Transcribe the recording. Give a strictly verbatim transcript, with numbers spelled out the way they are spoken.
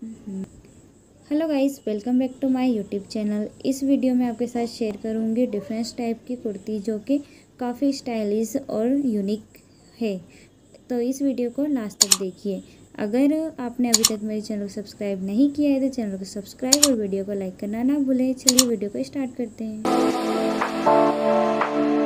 Hello guys, welcome back to my YouTube channel. इस video में आपके साथ शेयर करूंगी डिफरेंस टाइप की कुर्ती जो कि काफ़ी स्टाइलिश और यूनिक है। तो इस वीडियो को लास्ट तक देखिए। अगर आपने अभी तक मेरे चैनल को सब्सक्राइब नहीं किया है तो चैनल को सब्सक्राइब और वीडियो को लाइक करना ना भूलें। चलिए वीडियो को स्टार्ट करते हैं।